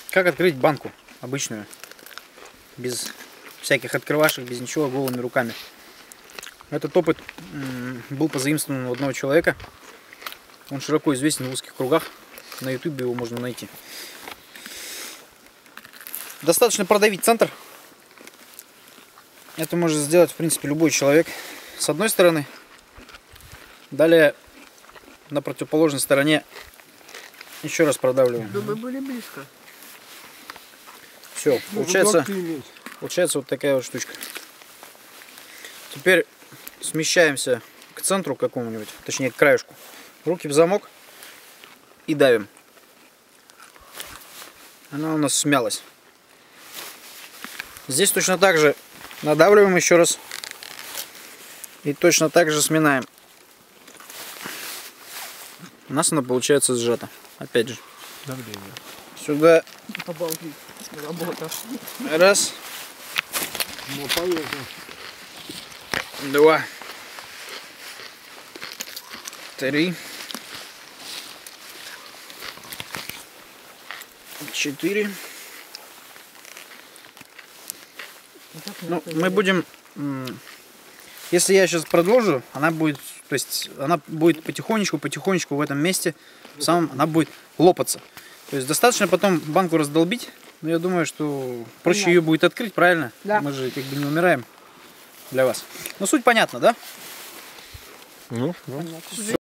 Как открыть банку обычную, без всяких открывашек, без ничего, голыми руками. Этот опыт был позаимствован у одного человека. Он широко известен в узких кругах. На ютубе его можно найти. Достаточно продавить центр. Это может сделать, в принципе, любой человек. С одной стороны. Далее на противоположной стороне еще раз продавливаем. Да мы были близко. Все, получается вот такая вот штучка. Теперь смещаемся к центру какому-нибудь, точнее к краешку. Руки в замок и давим. Она у нас смялась. Здесь точно так же надавливаем еще раз. И точно так же сминаем. У нас она получается сжата. Опять же. Давление. Сюда. Обалдеть. Работа. Раз. Ну, полезно. Два. Три. 4. Ну, мы будем, если я сейчас продолжу, она будет, то есть она будет потихонечку в этом месте, она будет лопаться. То есть достаточно потом банку раздолбить, но я думаю, что проще ее будет открыть, правильно? Да. Мы же как бы не умираем для вас. Но суть понятна, да? Ну, Понятно.